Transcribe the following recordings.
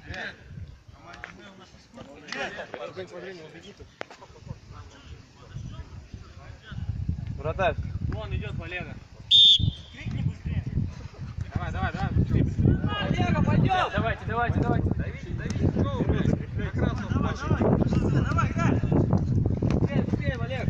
Вратарь. Вон идет Валера. Крикни быстрее. Давай, давай, давай, быстрее, быстрее. Олега, пойдем! Давайте, давайте, давайте. Давите, давите. Как раз он Давай, давай, играй! Быстрее, быстрее, Валер.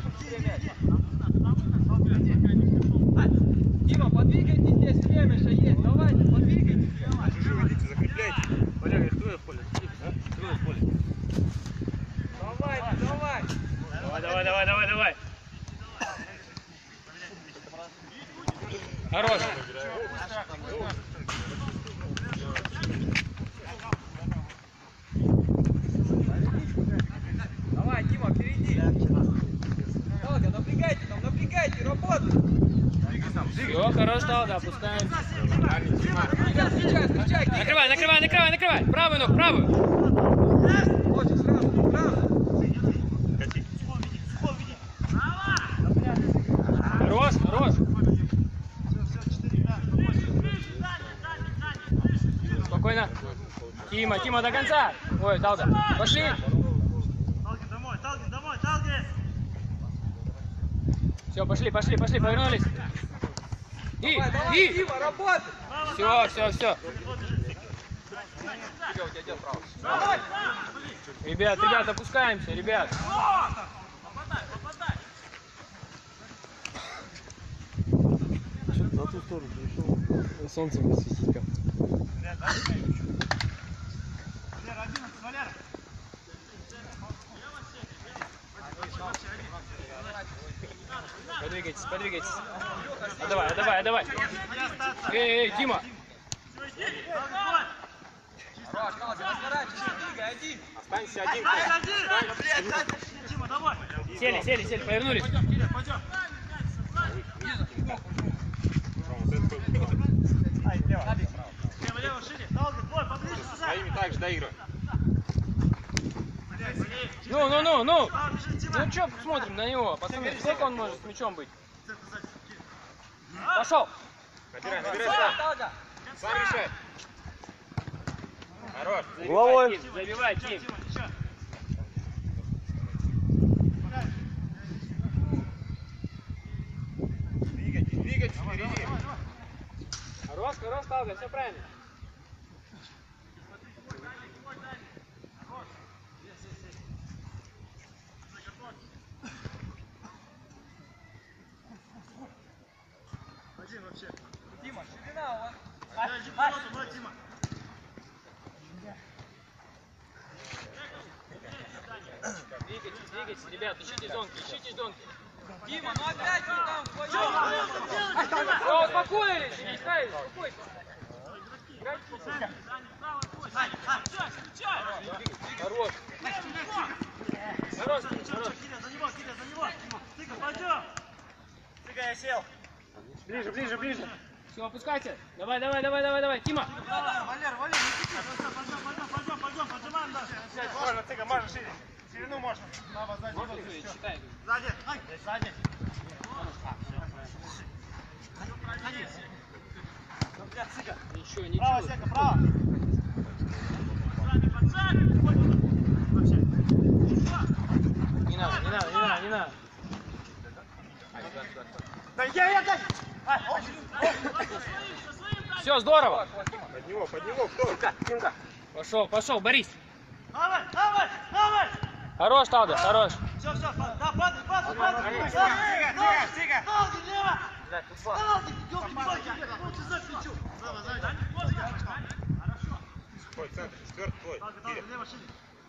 Дима, подвигайтесь, здесь время еще есть. Давайте, подвигайтесь. Чужие водите, закрепляйте. Валер, их трое в поле. Трое в поле. Давай, давай. Давай, давай, давай, давай. Хорош. Давай, Дима, впереди. Талга, напрягайте, работай. Все, хорош, Талга, опускаемся. Накрывай, накрывай, накрывай, накрывай. Правую ногу, правую. Хорош, хорош. Спокойно. Тима, Тима, до конца. Ой, Талга. Пошли. Талги, домой, Талги! Все, пошли, пошли, пошли, повернулись. И. Дима, работай! Все, все, все. Ребят, опускаемся, ребят. На ту сторону пришел. Солнце будет светить как. Подвигайтесь, подвигайтесь. Давай, давай. Эй, Дима. Останься один. Дима, давай! Сели, повернулись. Лево, шире! Талги, твой, поближе сюда! Своими так же доигрывай. Ну. Дима! Ну что смотрим на него? Посмотрим, сколько он может с мячом быть. Пошел. Набирай сам. Сам решай. Хорош. Головой. Забивай, Тим. Двигайтесь впереди. Хорош, Талга, все правильно. Дима, ширина у вас! Дима! Двигайтесь, ребят, ищите зонки. Дима, ну опять вы там вдвоем! Все, успокоились, не ставили, успокойся. Хорош. За него! Тыка, пойдем! Тыка, я сел! Ближе. Все, опускайте. Давай, Тима. Валер, пойдем, поджимаем дальше! Можно, Цыга, можно шире. Ширину можно. Сзади! Ничего. Право, Сека, право! Не надо. Да я дай! Все, здорово. Под него, кто? Пошел, Борис. Давай! Хорош, Талга, хорош. Все, да, падай! Тыка! Талги, лево! Талги, лучше за плечу! Твой центр, четвертый твой. Талги, лево, шире!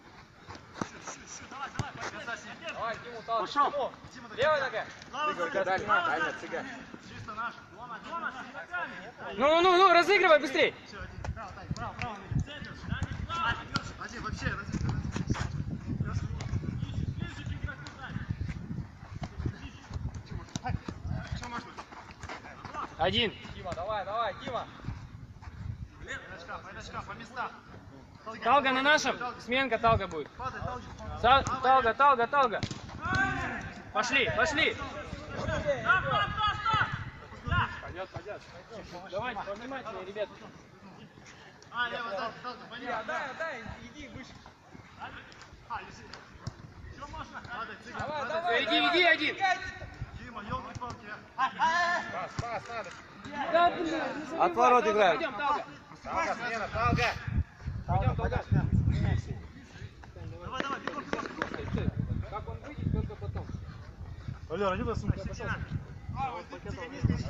Давай, Тиму, Талга. Пошел. Левая нога. Дальше, Цыга. Чисто наш! Ну, разыгрывай быстрей. Право! Один, вообще, Один. Дима, давай, Дима! Пойдачка, по местам! Талга на нашем. Сменка Талга будет. Талга. Пошли. Пойдет. Давайте, повнимательнее, ребят. А, лево, сзади, сзади, понятно. Отдай, иди выше. Еще можно? Надо, цыган. Давай, Надо, давай. Иди один. Дима, елки-палки. Пас, надо. Да, блин, не забивай. От ворот играют. Пойдем, Талга. Талга, смена, Талга. Пойдем, Талга. Давай, давай, бегом, бегом, бегом. Стой. Как он выйдет, только потом. Валера, иди на сумку, пошел. Вот цыган, не здесь.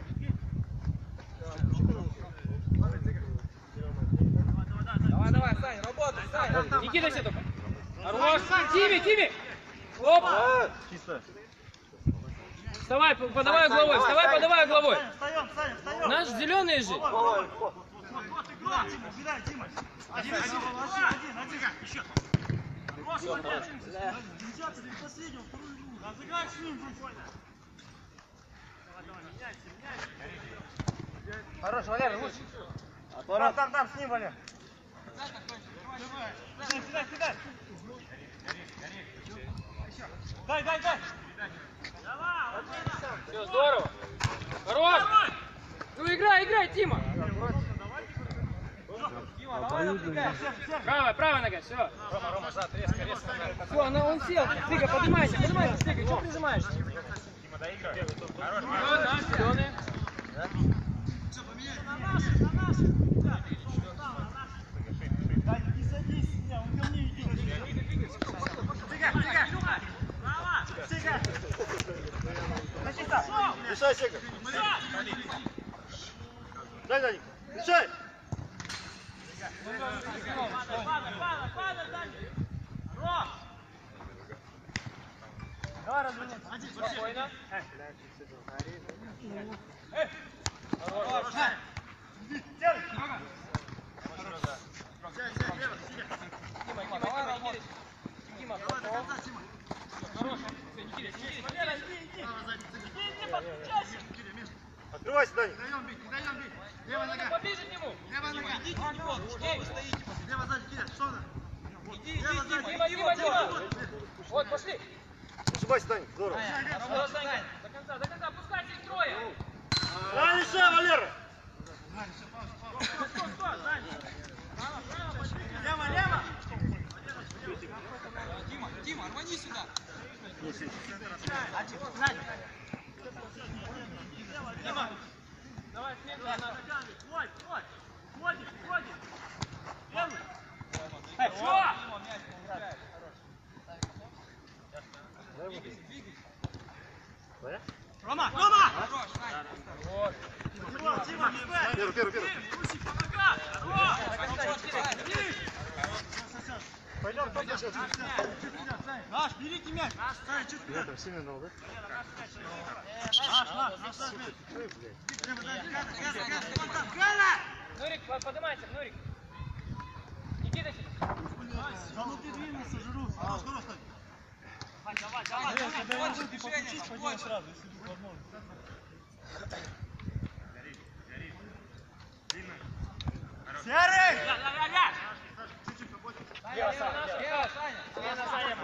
Давай, Сань, работай, Сань. Не кидайся только. Хорош. Тиме. Оп. Чисто. Вставай, подавай головой. Вставай, подавай головой. Встаем, Саня, встаем. Наш зеленый же. Вот игра, Дима, убирай, Дима. Один. Еще. Нельзя, ты до последнего, вторую игру. Разыграй с ним, буквально. Давай, меняйся. Хорош, Валера, лучше. Там, с ним, Валер. Кидай. Дай. Все, здорово. Хорош. Ну играй, Тима. Правая нога, все. Рома, зад, резко. Все, он сел. Цыга, поднимайся, Цыга, что прижимаешься? Дима, доигрывай. Хорош, Наш, зеленый. Дай, не садись, он ко мне иди. Цыга. Решай, Сега. Дай, Даник. Решай. Давай, развернись. Спокойно. Хорош. Делай. Сядь, лево, Сега. Тима, Давай до конца, Тима. хорош. Не кидайся. Иди, подключайся. Открывайся, Даник. Не даем бить. Левая нога. Поближе к нему. Левая нога. Идите в него. Что вы стоите? Лево сзади, кидай. Что надо? Лево сзади. Дима. Вот, пошли. Ошибайся, Даник. Здорово. До конца. Опускайте их трое. Дай еще, Валера. Лево. Дима, рвани сюда. Дима. Давай, смело. Входит. Левый. Рома! Хорош, Сань. Вот. Дима, первый. Пойдем. Наш, берите мяч. Сань, чуть вперед. Там сильно дал, да? Наш. Нурик, поднимайся, Нурик. Не кидайся. Да ну ты двинулся, жиру. Хорош, стой. Давай. Больше движения, больше. сразу, если вдруг возможно. Серый! Чуть-чуть побольше. Лево, Саня. Саня.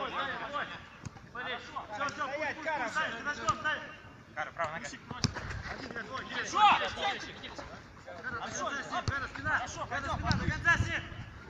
Все, пусть, Саня, подождем, Саня. Кара, правая нога. Один, двое, Кидайся. Спина, до конца сев.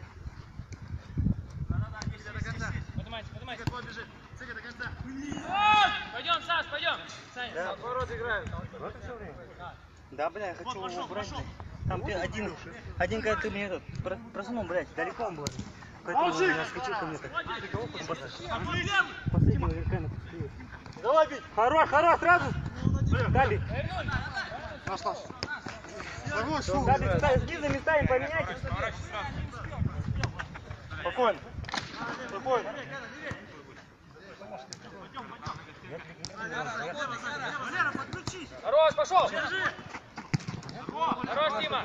Поднимайся. Цыга бежит, Цыга до конца. Пойдем, Саш, пойдем. Саня. Ворот играют. Да, бля, я хочу Вот, его брать. пошел. Там один когда ты мне этот просунул, блядь, далеко он был. Поэтому он наскочил ко мне так. Последнего игрока напустил. Давай бить. Хорош, сразу. Дали. Дали, снизу местами поменяйте. Спокойно. Валера, подключись. Хорош, пошел. Держи. Хорош, Дима.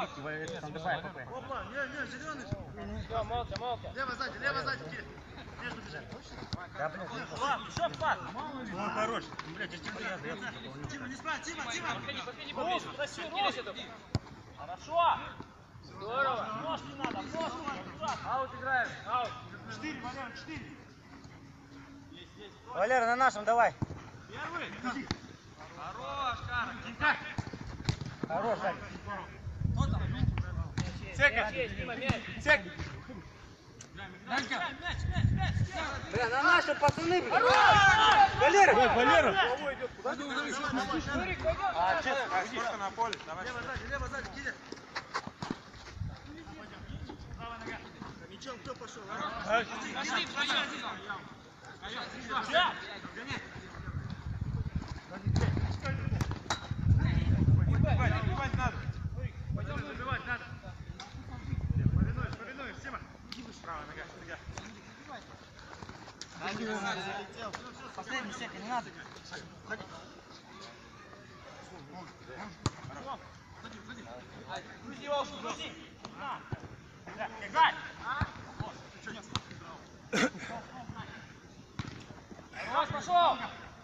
Опа, не, зеленый. Все, молча. Лево сзади, Кирилл. Между бежать. Ладно, еще пас. Он хорош. Блядь, я тебе Тима, не спать, Тима. Подходи поближе. Кидайся только. Хорошо. Здорово. Нож не надо. Аут играем. Аут. 4, Валера, 4. Валера, на нашем давай. Первый. Хорош, Кара. Хорош, Дали. Сека! Дима, мяч. Сек! Бля, на наши пацаны, бля. Валера! Валера! Шурик, пойдем. Сколько на поле? Давай. Лево, сзади, Киля. Мячом кто пошел? Пошли, вдвоем. Убивать надо. Забивать надо. Повинуешь, Сима. Правая нога, нога. Последний сека, не надо. Играй! Рос, пошел.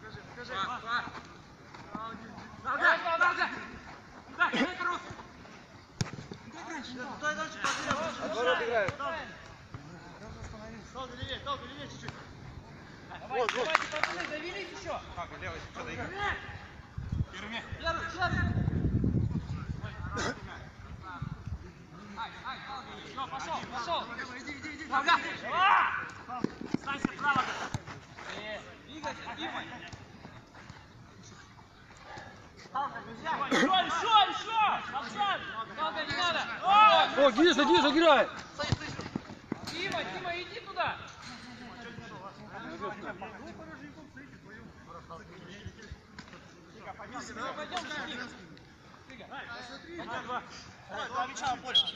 Отворот играют. Долго левее чуть-чуть. Давайте, пацаны, завелись еще. Так, левый, что-то играй. Первый. Все, пошел. Иди. Нога. Станься право. Двигайся, Дима. Еще! Обжаль! Долго не надо! О, Гиза играет. Дима, иди туда! Пойдем, Давай, мяча в поле.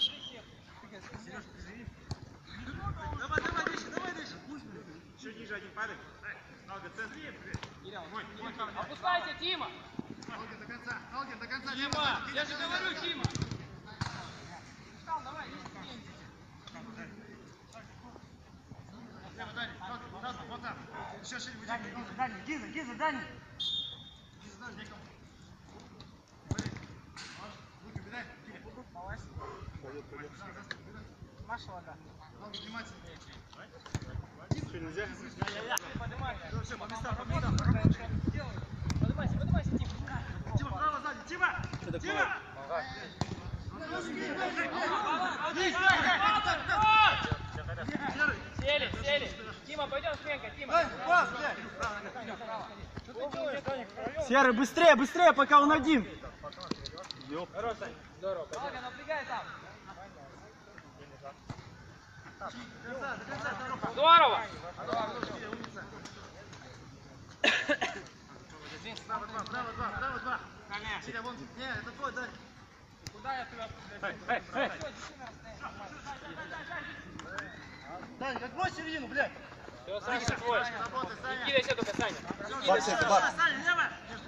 Давай, дальше. Еще ниже один падай. Нога, центр. опускайся, Дима! Алгин до конца. Дима, я же говорю, Дима! Давай, Лево, Дани. Алгин, вот там. Еще шире выйди. Дани, Гиза, Дани. Руки убедай. Маша вода. Алгин, внимательно. поднимайся. Все, по местам. Поднимайся, Дима. Тима, право сзади. Тима! Сели. Дима, пойдем с Ленкой, Дима. Серый, быстрее, пока он один. Здорово. Алга, напрягай там. Здорово. Право два. Силя, вон. Не, это твой, Дани. Куда я тебя? Дани, как брось середину, блядь. Все, Саня, твой. Работай, Не Саня. кидайся только, Саня. Саня, лево.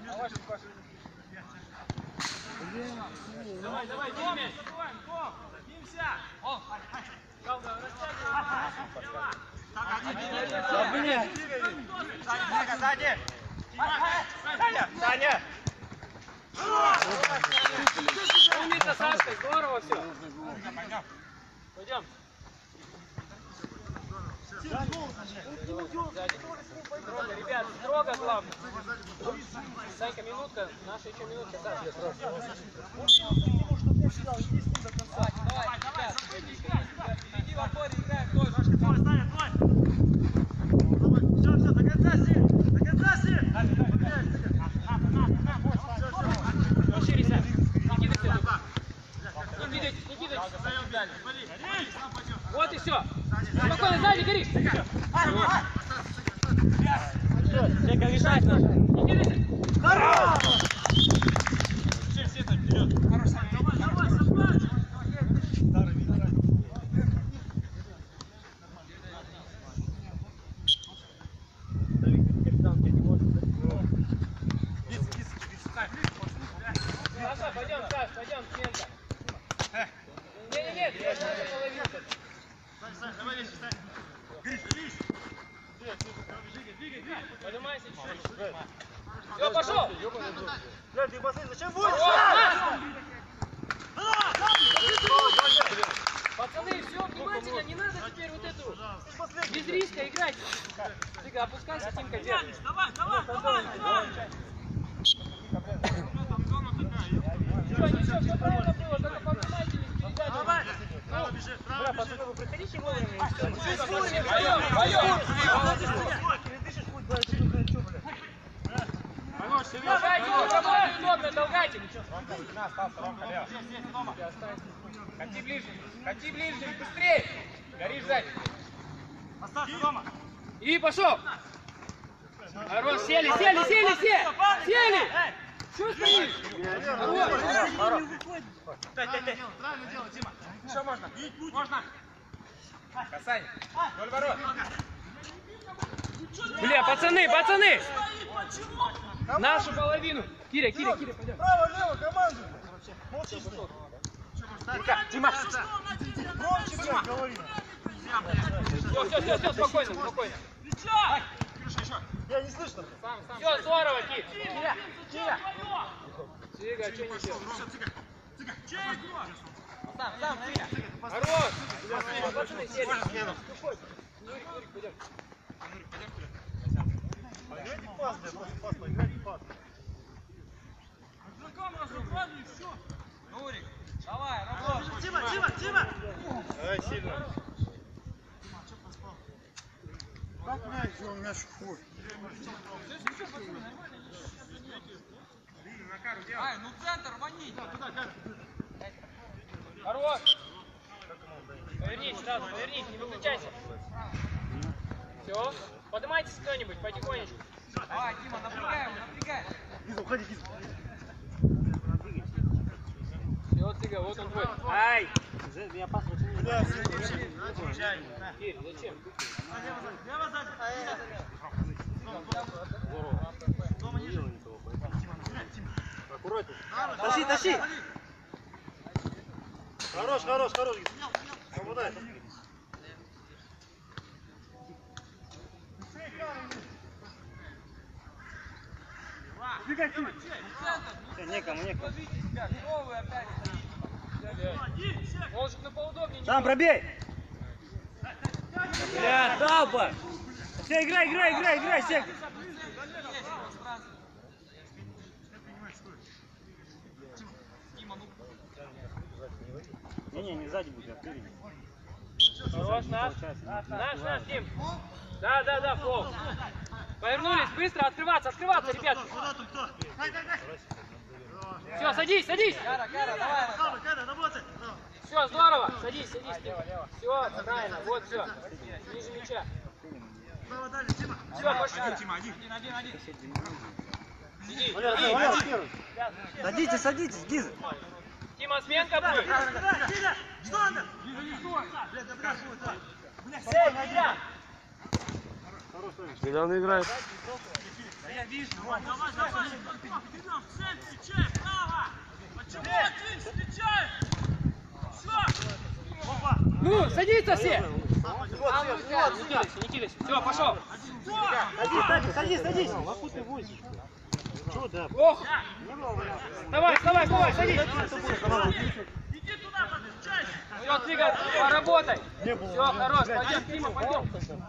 Давай, Дима. Бимся. Алга, растягивай. Сзади! Саня! Умница, Сашка, здорово все. Пойдем. Строго, ребят, строго главное. Санька, минутка, наша еще минутка. Саша. Давай, ребят, иди в опоре, играем тоже. Твой, Саня, твой. Все, до конца си. Шире, Сань. Не кидайся. Не кидайтесь. Вот и все. Спокойно, сзади, гори. Сека решать надо. Не кидайся. Саша, пойдем, Саш, пойдем, Сменка. Нет, я надо половину. Сань, давай вещи, Сань. Поднимайся чуть-чуть. Все, пошел. Блядь, ты бассейн, зачем будешь? Пацаны, все, внимательно, не надо теперь вот эту. Без риска играть. Тыга, опускайся, Тимка, держи. Давай. Ничего, все правильно было, только повнимательнее передачи. Давай! Право бежи, право бежи! Пацаны, вы приходите вовремя и все. Толкайте его, работай удобно, толкайте. Хоти ближе, быстрее. Горишь сзади. Оставься дома! И пошел. Хорош, сели все. Сели. Что стоишь? Хорош. Правильно делай, Дима! Еще можно? Можно? Касание. Вдоль ворот. Бля, пацаны. Нашу половину. Киря, пойдем. Право-лево, команду! Молчи, Дима. Громче, блядь, говори! Все, спокойно. Я не слышно! Все, здорово, Кир. Тига, что не делаешь? Сам, Тига. Хорош. Пацаны, сели. Нурик, пойдем. Играйте пас, блядь, просто пас, играйте пас! Нурик, давай, работай. Тима! Давай сильно. Как мяч, он мяч хуй! Ай, ну центр, рвани. Хорош. Повернись сразу, не выключайся. Все, поднимайтесь кто-нибудь, потихонечку. Давай, Дима, напрягай. Гиза, уходи, Гиза! Все, Цыга, вот он твой. Ай! Я пас очень не Бля, Кирь, зачем? лево сзади! Аккуратнее. Тащи! Хорош, Гиза! Попадай! Все, некому. Может, на поудобнее. Сам пробей! Бля, Талпа! Все, играй, все! Не, сзади будет, а впереди. Хорош, наш, Дим. Да, флоу. Повернулись, быстро, открываться, ребят. Куда тут кто? Дай! Все, садись. Када, работай! Все, здорово. Садись, Все, правильно, вот все. Ниже мяча. Право дали, Дима! Все, пошли. Тима, один. Сиди. Садитесь, Гиза. Дима, сменка будет. Гиза! Что надо? Блядь, добра, Эй, Когда он играет? я вижу! Давай, идем в центр, встречай, право! Почему один встречай? Все! Опа! Ну, садиться все. Не кидайся. Все, пошел. Садись! Ох. Давай, садись. Иди туда, встречай! Все, Цыга, поработай. Все, хорош, пойдем, Дима, пойдем.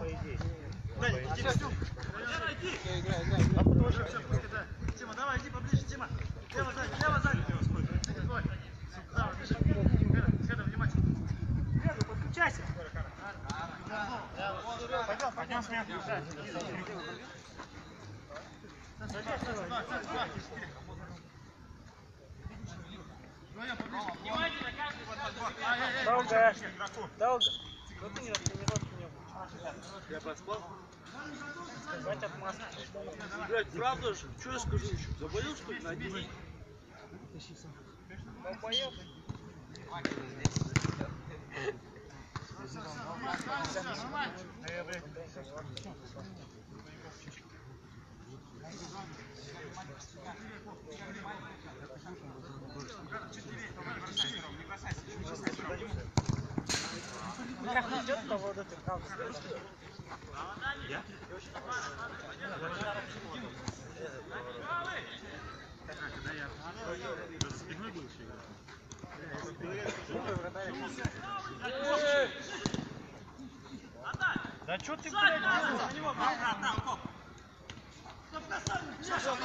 Тима, давай, иди поближе, Тима! Лево сзади! Право, бежи! Када, внимательно! Подключайся! Пойдем сменку! Внимательно, каждый Долго. Ну ты не Я проспал? Хватит маски. Блять, правда же? Что я скажу еще? Заболел, что ли, на день? Поел? Да что ты, блядь,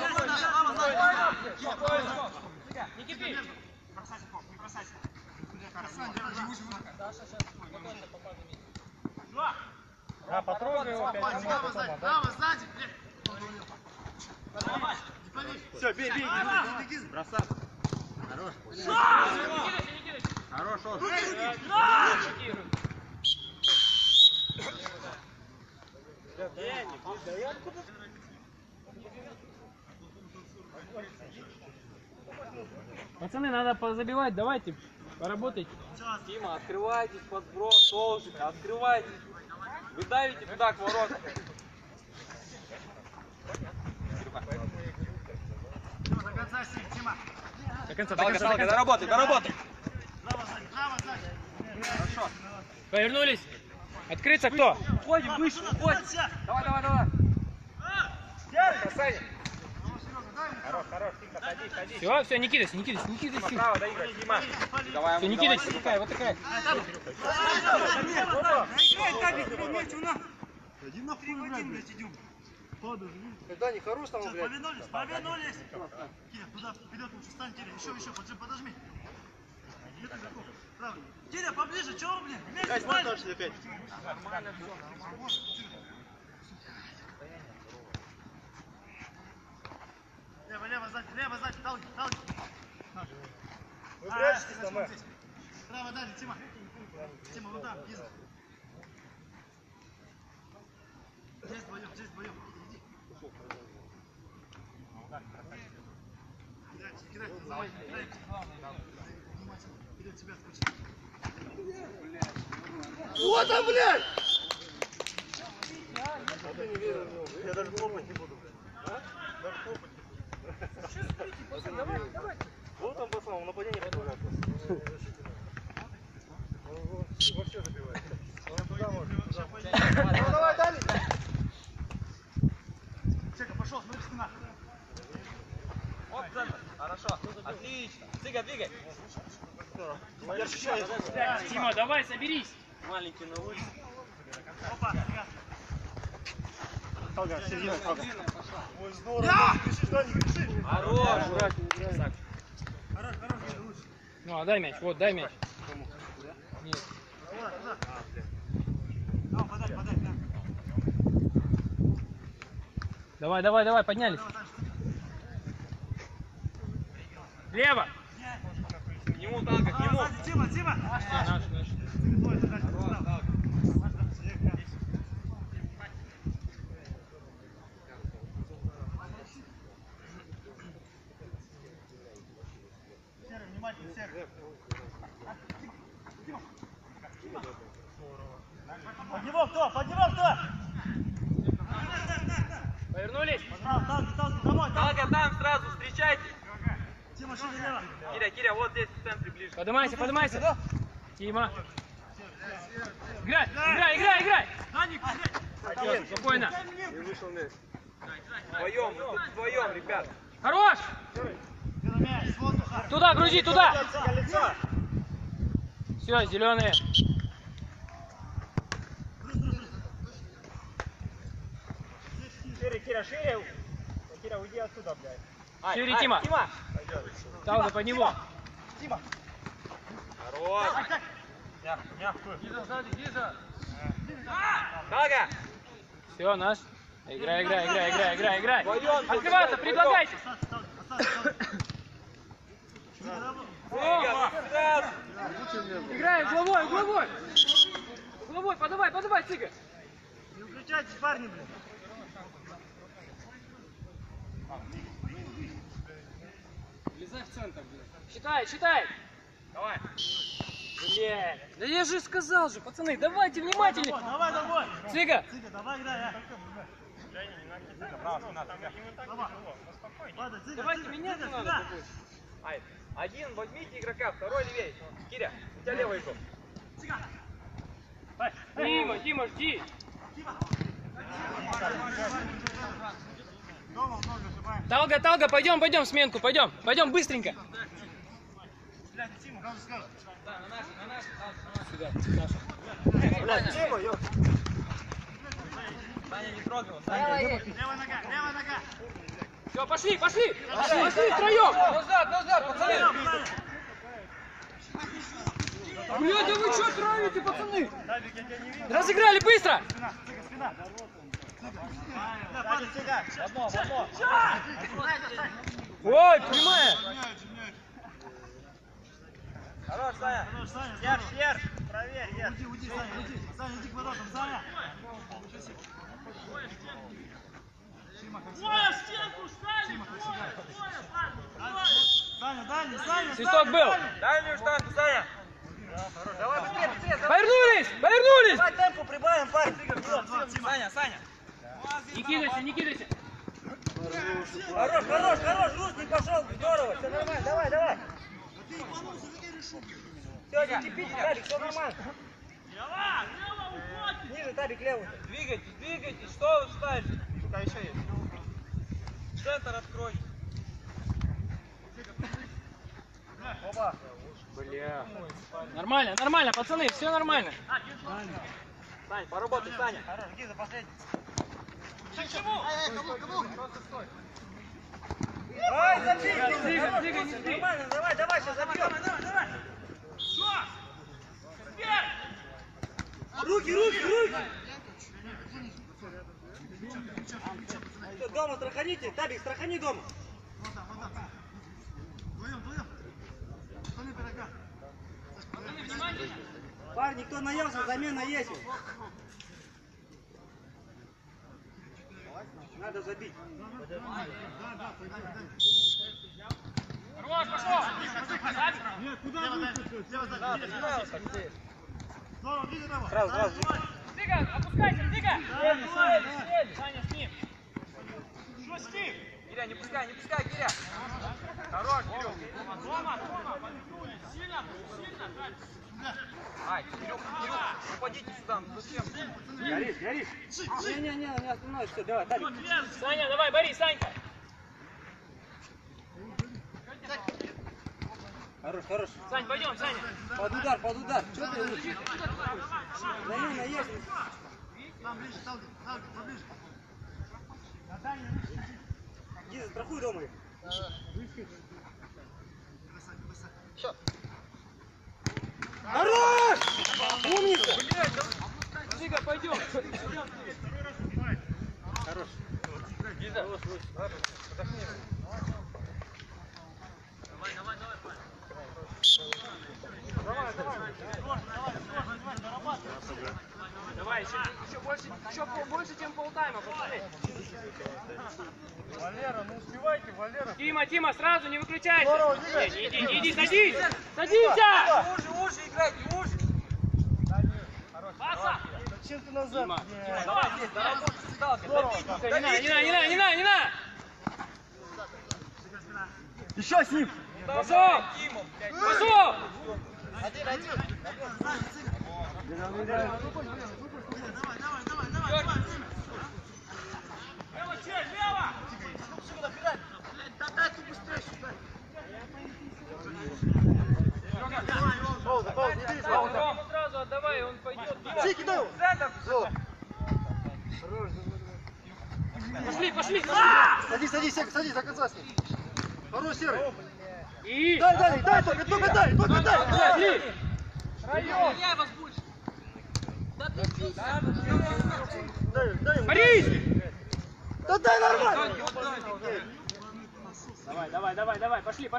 Не кипи. Не бросайся. Да, потрогай его опять. Право сзади, Все, бей, бей, бросай. Хорош. Хорош, он. Пацаны, надо позабивать, давайте, поработайте. Дима, открывайтесь под сброс, Солжик, открывайтесь. Вы давите туда, к воротам. До конца, Тима. До конца, Доработай, доработай. Право сзади. Хорошо. Повернулись. Открыться кто? Уходим, выше, уходим. Давай, давай, давай. Касание. Хорош, хорош, тихо, садись, садись. Все, не кидайся, не кидайся, не кидайся. Право доиграй, Дима. Давай, Все, не кидайся, вот такая, вот такая. Иди нахуй, блядь, идем. Да, не хорош там, блядь. Повернулись. Киря, туда, вперед лучше стань, Киря. Еще, подожми. Нет игроков. Право. Киря, поближе, чего, блин? Вместе стали. Лево, сзади, Талги. Вы прячетесь там, Право, дали, Тима. Тима, вот там, Гиза. Здесь вдвоем. Иди. Кидай. Вперед тебя скучай. Вот он, блядь! Я даже хлопать не буду. Даже хлопать. Вот он, пацан, он нападение продолжает. Вообще забивает. Давай, Дали! Чека, пошел, смотри, спина. Вот центр. Хорошо. Отлично. Цыга, двигай. Я ощущаю. Тима, давай, соберись. Маленький на улице. Опа, сега. Талга, серьезно, Талга. Ой, здорово, не греши, да, не греши. Хорош. Хорош, лучше. Ну, дай мяч, вот, дай мяч. Нет. Туда. Давай, подай, да. Давай, поднялись. Давай, дальше. Лево. К нему, Талга, к нему. Сзади, Тима. Все, наш. Твой, дальше, справа. Серый, внимательно, Серый. Под него кто? Повернулись. Талги, домой, Талга там сразу, встречайте. Тима, шире лево. Киря, вот здесь в центре ближе. Поднимайся. Тима. Играй. Даник, Спокойно. Вдвоем, ребят. Хорош. мяч, с воздуха. Туда, грузи, туда. Лицо. Все, зеленые. Кира, шире. Кира, уйди отсюда, блядь. Шире, Тима. Талга под него. Хорош. Мягкую. Талга. Все, наш. Играй. Вдвоем. Открываться, предлагайте. Играем угловой. Угловой, подавай, Цыга. Не выключайтесь, парни, блин. Влезай в центр, блядь. Считай. Давай. Блядь. Да я же сказал же, пацаны, давайте внимательнее. Давай. Цыга. Давай, играй, а. Давай. Ладно, Цыга, Давайте Цыга, менять Цыга, надо. сюда. Ай, один возьмите игрока, второй левее. Киря, у тебя левый игрок. Дима, жди. Дома много ошибаем. Талга, пойдем сменку, пойдем быстренько. Блядь, Тима, как же скажешь? Сюда, Саша. Блядь, Тима, ёп. Саня, не трогай его. Левая нога. Все, пошли втроем. Назад, пацаны. Бля, да вы что травите, пацаны? Табик, я тебя не видел. Разыграли быстро! Спина, спина. Да, падай, Цыга. В одно. Ой, прямая! Хорош, Саня. Хорош, Саня, Вверх, здорово. вверх. Проверь, вверх. Уйди, Саня, уйди. Саня, иди к воротам, Саня. Сима, как всегда. Сима, как всегда. Саня, дальний, Саня, Свисток Саня, был. дальний. Дальнюю штангу, Саня. Давай быстрее, быстрее. Повернулись! Повернулись! Давай темпу прибавим, парень. Саня, Саня. Не кидайся, не кидайся! Хорош, Рус не пошел, здорово, все нормально, давай. Все, не тепите, Табик, все нормально. Ниже, Табик, левый. Двигайтесь, что вы ставите? Пока еще есть. Центр открой. Опа. Бля. Нормально, нормально, пацаны, все нормально. Сань, поработай, Саня. Хорош, иди за последний. Ай, забей! Двигай, не двигай. Нормально, давай, сейчас забьем. Давай. Руки! Дома страханите, Табик, страхани дома. Вот там. Вдвоем. Остальные пирога. Парни, кто наелся, замена есть. Надо забить. Да, пойдай. Хорош, пошел! Нет, куда лево дальше. Здорово, двигай его. Сразу. Дига, опускайся, Дига! Саня, с ним! Что с ним? Киря, не пускай, Киря. Хорош, Кирюх. Дома, сильно! Ай, Кирюх, упадите сюда, ну зачем? Горишь. Не остановишься, все, давай, Табик. Саня, давай, бори, Санька! Хорош. Сань, пойдем, Саня! Под удар. Что ты лучше? Замена есть. Там ближе, поближе. Иди, застрахуй дома их. Хорош! Умница! Дига, пойдем! Хорош. Дига. Давай, еще больше, чем полтайма, пацаны. Валера, ну успевайте, Валера. Тима, сразу не выключайся. Иди, садись! Садимся! Уже играйте, уже. Паса! Зачем ты назад? Давай, здесь, доработай, сталкер. Не на! Еще с ним! Пошел! Сразу отдавай, он пойдет. Пошли! Садись, до конца с ним. Хорош, Серый. И... Дай, только дай. Район! Я вас больше. Дай. Борис! Да дай нормально. Давай, пошли.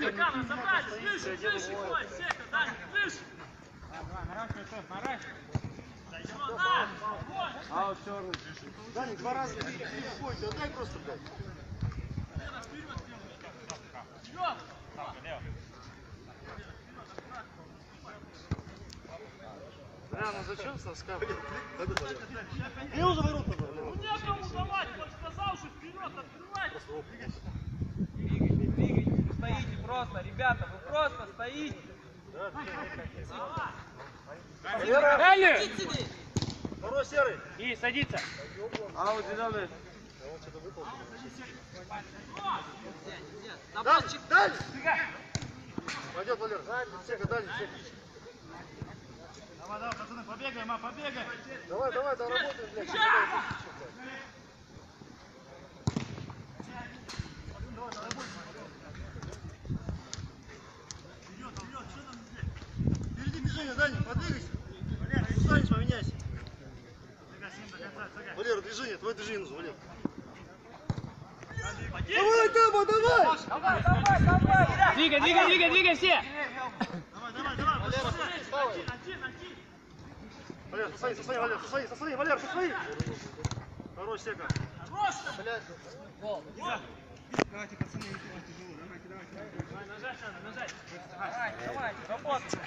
Даник, 2 раза переходите, дай просто, блядь. Бля, ну зачем соска? Ты уже ворота. Ну некому давать, он сказал, что вперед открывайте. Двигайтесь, вы стоите просто, ребята, вы просто стоите. Дальше! Второй Серый. И садится. Аут, зеленый. Дальше. Пойдет, Валер. Дальше. Давай, пацаны, побегаем, побегаем. Давай, доработаем, блядь. Вперед, что там, блядь? Впереди движение, Даня, подвигайся. Встанешь, поменяйся. Валера, движение, твое движение нужно, Валер. Давай, Таба, давай! Двигай все! Валер, со своей, Валер, со своей! Хорош, Сека. Давайте, пацаны, не тяжело. Давайте. Нажать. Давай, работай.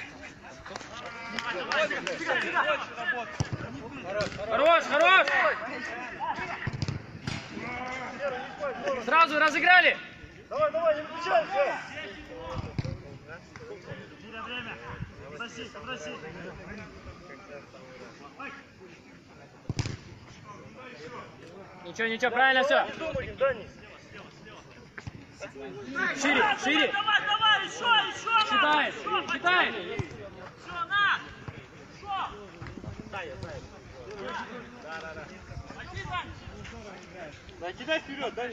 Хорош! Сразу разыграли! Давай, не выключайся! Время. Попроси. Ничего, правильно все. Шире. Давай, еще! Считай. Все, на! Да, кидай вперед, Даня.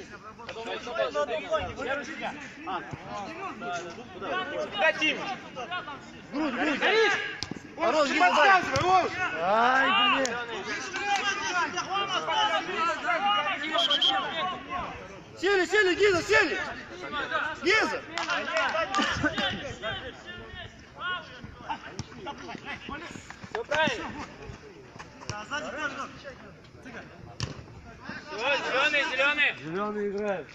Куда Тим? Грудь. Горишь! Хорош, не подсказывай, Рос! Ай, блин. Сели, Гиза, сели! Гиза! Все правильно. Зеленый. Зеленый играет.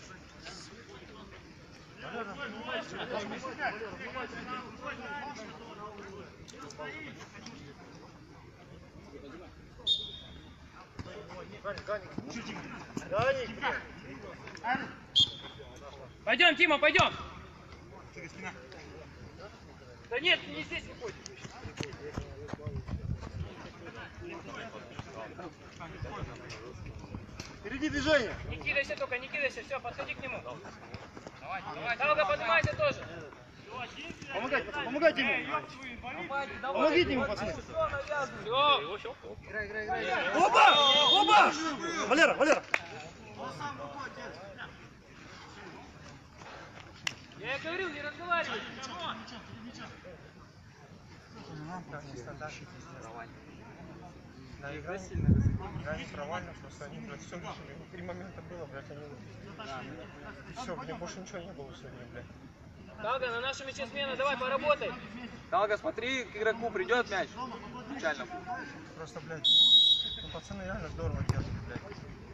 Пойдем, Тима, пойдем. Да нет, не здесь не ходит. Впереди движение. Не кидайся, все, подходи к нему. Давай. Долго поднимайся тоже. Помогайте ему. Помогите ему, пацаны. Все. Опа! Валера! Я и говорил, не разговаривай. На игра не провальна, просто они, блядь, все решили. 3 момента было, блядь, они... И все, блядь, больше ничего не было сегодня, блядь. Далга, на нашем мяче смена, давай, поработай. Далга, смотри, к игроку придет мяч. Печально. Просто, блядь, ну, пацаны реально здорово делают, блядь.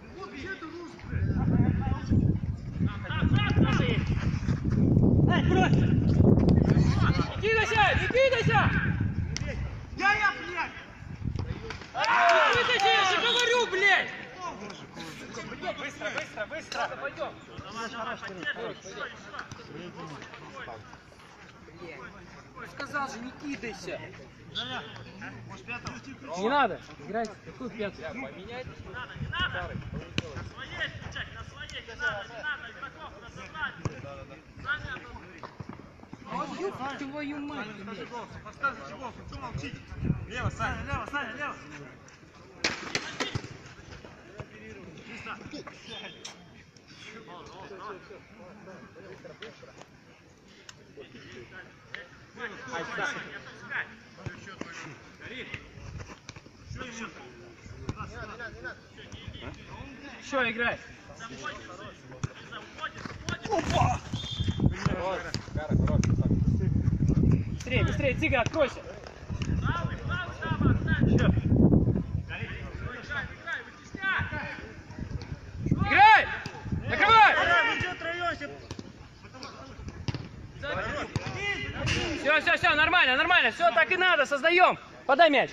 Не кидайся! Я, блядь! Не кидайся, я же говорю, блядь! Быстро! Пойдем. Сказал же, не кидайся. Не надо. Играйте. Какую пятую? Поменять? Не надо! На своей встречать, на своей! Не надо! Игроков разобрать! Твою мать. Подсказывайте гол, что молчите? Лево, Саня! Еще играй. Быстрее, Цыга, откройся. Играй! Накрывай! Все, нормально, все так и надо, создаем. Подай мяч.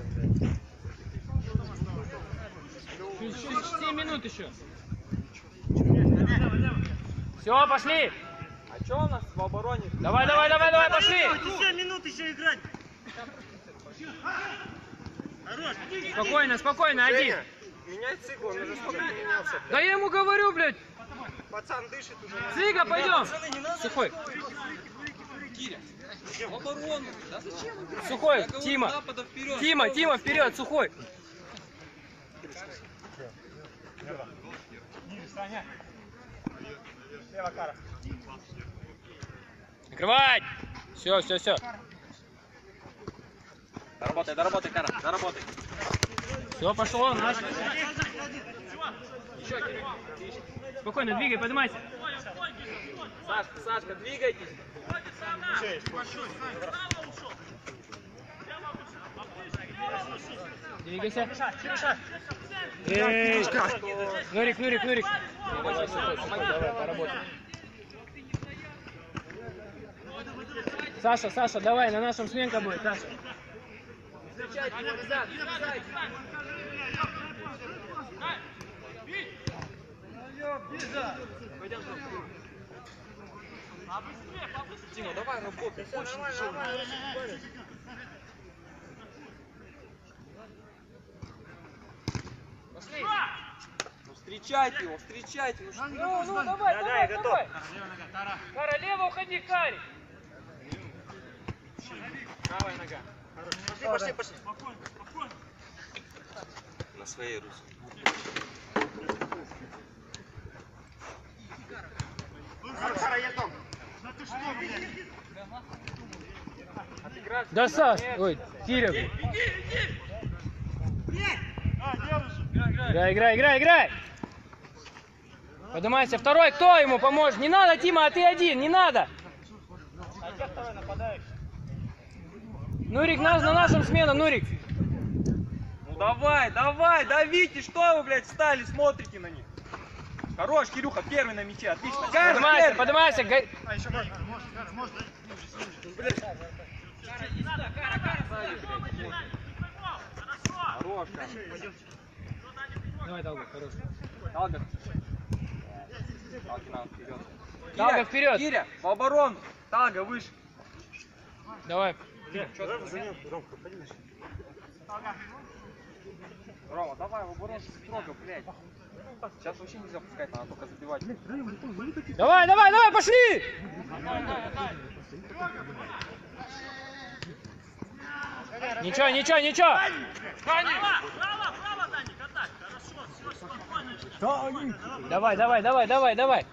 7 минут еще. Все, пошли. А что у нас в обороне? Давай, пошли. 7 минут еще играть. Спокойно, один. Меняй цикл, он уже сколько не менялся. Да я ему говорю, блядь. Пацан дышит уже. Цыга, пойдем. Сухой. Оборону. Да зачем? Сухой, Тима, вперед, Сухой. Саня. Лево, Кара. Накрывать. Все. Доработай, Кара, доработай. Все, пошло, наш. Еще, Кирилл. Спокойно, двигай, поднимайся. Сашка, двигайтесь. Двигайся. Эй, Нурик. Давай, поработай. Саша, давай, на нашем сменка будет, Саша. Встречайте его назад, встречайте. Тима, давай работай. Пошли. Ну встречайте его. Ну давай. Кара, лево уходи, Карик. Правая нога. Пошли. На своей руке. Да, Саш, ой, Кирилл. Играй. Поднимайся, второй, кто ему поможет? Не надо, Тима, а ты один, не надо. Нурик, на нашем смену, Нурик. Ну давай, давите, что вы, блядь, встали, смотрите на них. Хорош, Кирюха, первый на мяче, отлично. Поднимайся. А еще можно. Хорош, Давай, Талга, хорош. Талга. Талга вперед. Талга вперед. Киря, по оборону. Талга выше. Давай. Рома, давай в оборону строго, блядь. Сейчас вообще нельзя пускать, надо только забивать. Давай, пошли! Ничего. Право, Даник, атак. Хорошо, все, спокойно. Давай.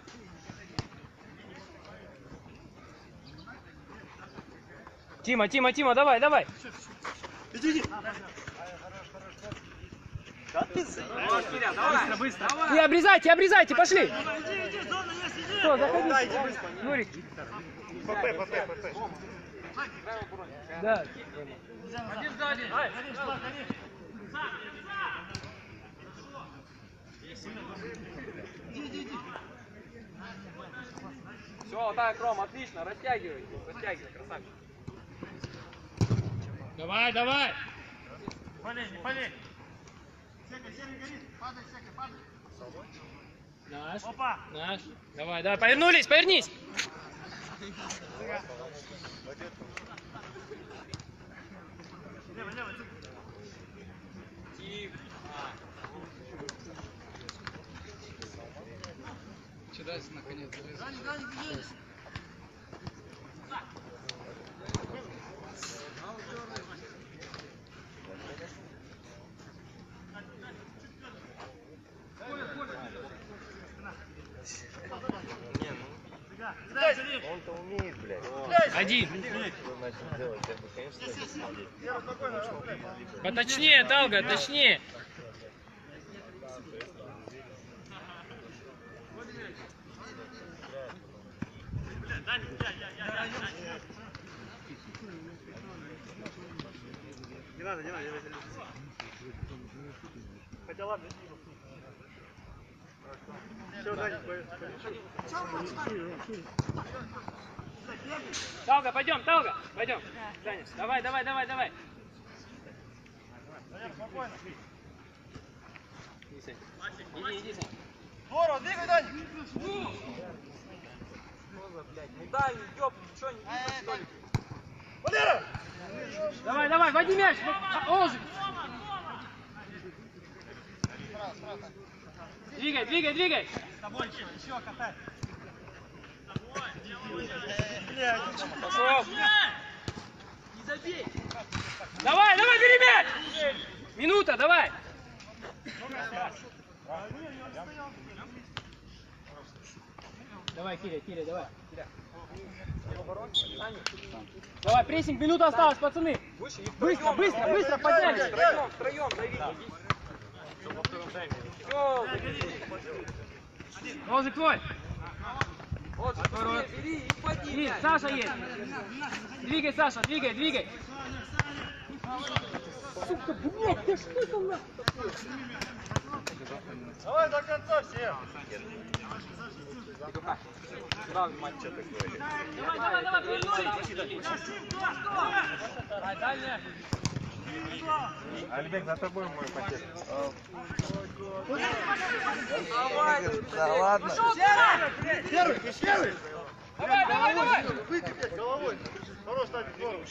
Тима, давай. Иди. Быстро. И обрезайте, пошли. Иди, зона есть, иди. Все, заходи. Нурик. ПП. Да. Один сзади. Все, так, Ром, отлично, растягивай, красавчик. Давай. Полей. Серый горит. Падай, Сека, падай. Наш. Опа. Давай, повернись. Лево. Чудась, наконец, залез. Даник, иди. Он-то умеет, блядь. Один. Что начал делать, я бы, конечно, Поточнее, Талга, точнее. Не надо. Хотя ладно. Все, Даник, Талга, пойдем. Даня, давай. Даник, спокойно. Иди, Сань. Здорово, двигай, Даник. Ну дай, ёб, ничего не видно, что ли? Валера! Давай, води мяч. Олжик. Двигай. С тобой, еще катай. Пошел. Не забей. Давай, бери мяч. Минута, давай. Давай, Киря, давай. Давай, прессинг, минута осталась, пацаны. Быстро, поднялись. Втроем, давите. Ножик твой. Вот, быстрее, бери и поди. Есть, Саша есть. Двигай, Саша, двигай. Сука, блядь, да что там нахуй? Давай до конца все. Давай, вернулись. Давай, дальняя. Альбек, за тобой мой пакет. Давай, Да ладно. Давай. Выйди, блядь, головой. Хорош, ставь здорово.